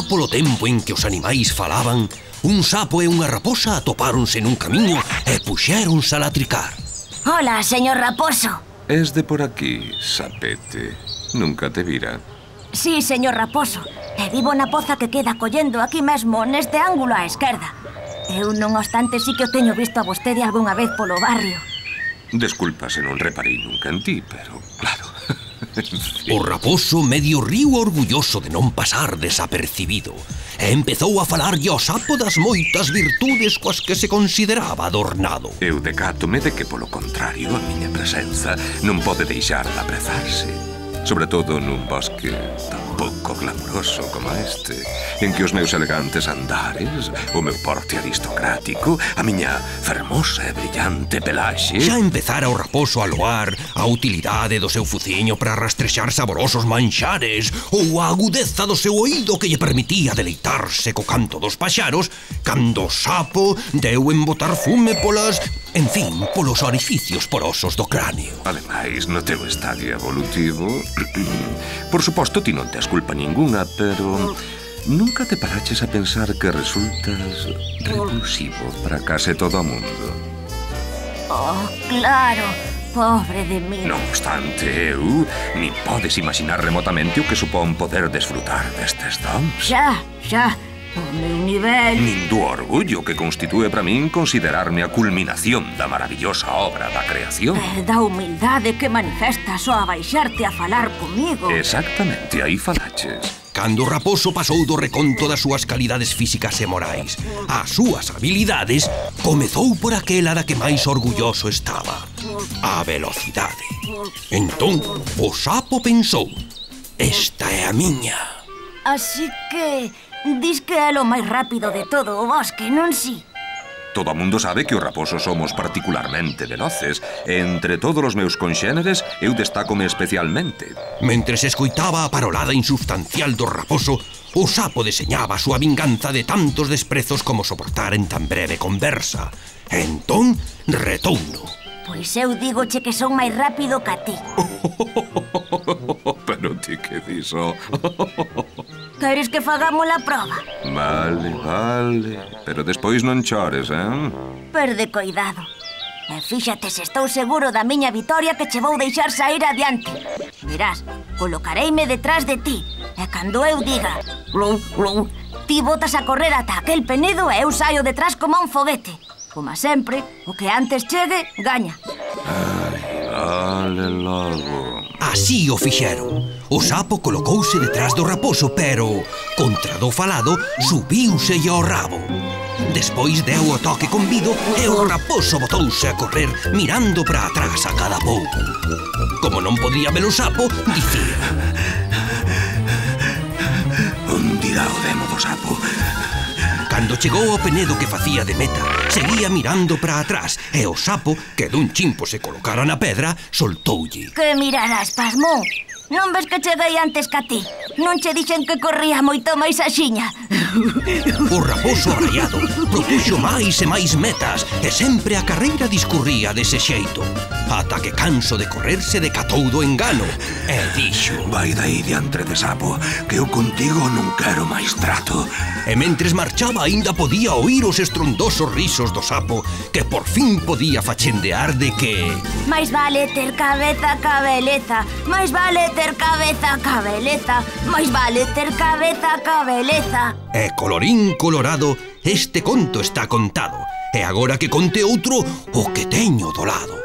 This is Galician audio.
polo tempo en que os animais falaban, un sapo e unha raposa atopáronse nun camiño e puxéronse a latricar. Hola, señor Raposo. Es de por aquí, sapete. Nunca te vira. Sí, señor Raposo. E vivo na poza que queda collendo aquí mesmo, neste ángulo á esquerda. Eu, non obstante, sí que o teño visto a vostede algunha vez polo barrio. Desculpa se non reparei nunca en ti, pero, claro... O raposo medio riu orgulloso de non pasar desapercibido e empezou a falarlle ao sapo das moitas virtudes coas que se consideraba adornado. Eu decátome de que, polo contrario, a miña presenza non pode deixar de aprezarse. Sobre todo nun bosque tan pouco glamuroso como este, en que os meus elegantes andares, o meu porte aristocrático, a miña fermosa e brillante pelaxe... Xa empezara o raposo a loar a utilidade do seu fuciño para rastrexar saborosos manxares ou a agudeza do seu oído que lle permitía deleitarse co canto dos paxaros, cando o sapo deu en botar fume polas... En fin, polos orificios porosos do cráneo. Ademais, no teu estadio evolutivo... Por suposto, ti non tes culpa ninguna, pero... Nunca te paraches a pensar que resultas repulsivo para case todo o mundo? Oh, claro. Pobre de mí. Non obstante, eu... Nin podes imaginar remotamente o que supón poder desfrutar destes dons. Xa. O meu nivel... Nin do orgullo que constitúe para min considerarme a culminación da maravillosa obra da creación. Da humildade que manifestas ao abaixarte a falar comigo. Exactamente, aí falaches. Cando o raposo pasou do reconto das súas calidades físicas e morais ás súas habilidades, comezou por aquela da que máis orgulloso estaba, a velocidade. Entón, o sapo pensou: esta é a miña. Así que... Dis que é o máis rápido de todo o bosque, non si? Todo o mundo sabe que os raposos somos particularmente veloces. Entre todos os meus conxéneres, eu destácome especialmente. Mentres escoitaba a parolada insubstancial do raposo, o sapo deseñaba a súa vinganza de tantos desprezos como soportar en tan breve conversa. Entón, retouno. Pois eu dígoche que son máis rápido que a ti. Pero ti que diso? Queres que fagamos a proba? Vale. Pero despois non chores, Perde coidado. E fíxate se estou seguro da miña vitoria que che vou deixar sair adiante. Mirás, colocareime detrás de ti. E cando eu diga blum, blum, ti botas a correr ata aquel penedo e eu saio detrás como un foguete. Como sempre, o que antes chegue, gaña. Vale logo. Así o fixeron. O sapo colocouse detrás do raposo, pero, contra do falado, subiuse ao rabo. Despois deu o toque con vido e o raposo botouse a correr mirando para atrás a cada pouco. Como non podía ver o sapo, dicía: Un dirá o demo do sapo. Cando chegou ao penedo que facía de meta, seguía mirando para atrás e o sapo, que dun chimpo se colocara na pedra, soltoulle: Que mirarás, pasmón? Non ves que cheguei antes que a ti? Non che dixen que corría moito máis axiña? O raposo abraiado propuxo máis e máis metas e sempre a carreira discurría dese xeito, ata que canso de correr se decatou do engano e dixo: Vai dai diantre de sapo, que eu contigo non quero máis trato. E mentres marchaba aínda podía oír os estrondosos risos do sapo, que por fin podía fachendear de que... Máis vale ter cabeza ca beleza, máis vale ter cabeza ca beleza, máis vale ter cabeza ca beleza. E colorín colorado, este conto está contado. E agora que conte outro, o que teño do lado.